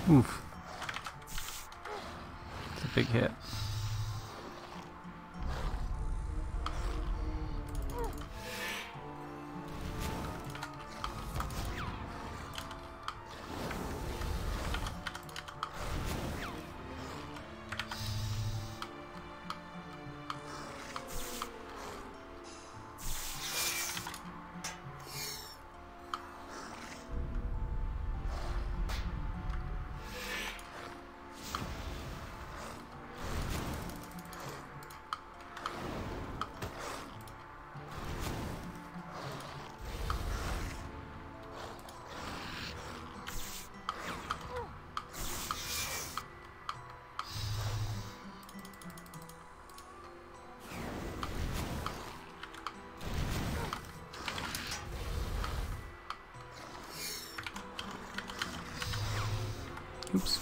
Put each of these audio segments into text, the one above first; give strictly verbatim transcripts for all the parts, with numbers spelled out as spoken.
Oof. It's a big hit. Oops.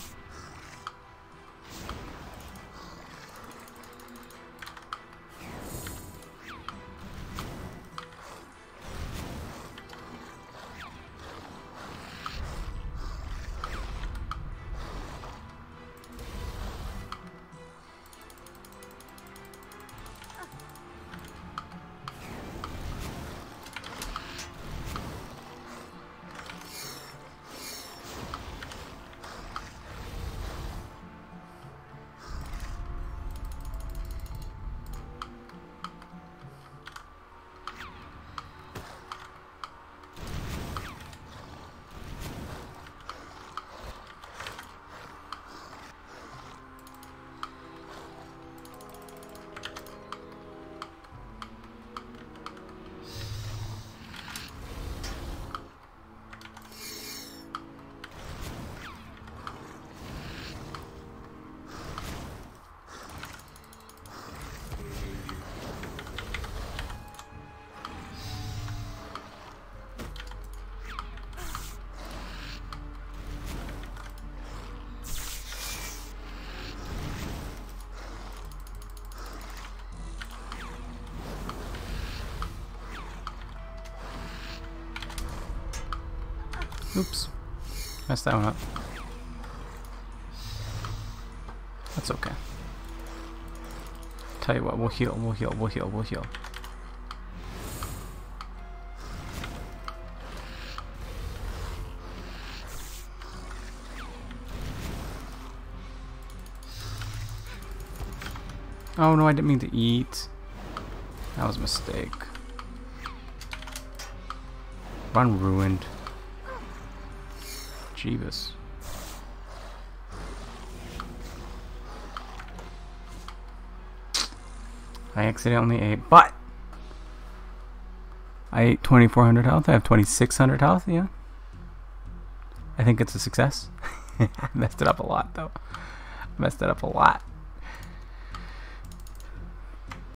Oops. Messed that one up. That's okay. Tell you what, we'll heal, we'll heal, we'll heal, we'll heal. Oh no, I didn't mean to eat. That was a mistake. Run ruined. Jeebus. I accidentally ate, but I ate twenty-four hundred health. I have twenty-six hundred health. Yeah, I think it's a success. I messed it up a lot though. I messed it up a lot.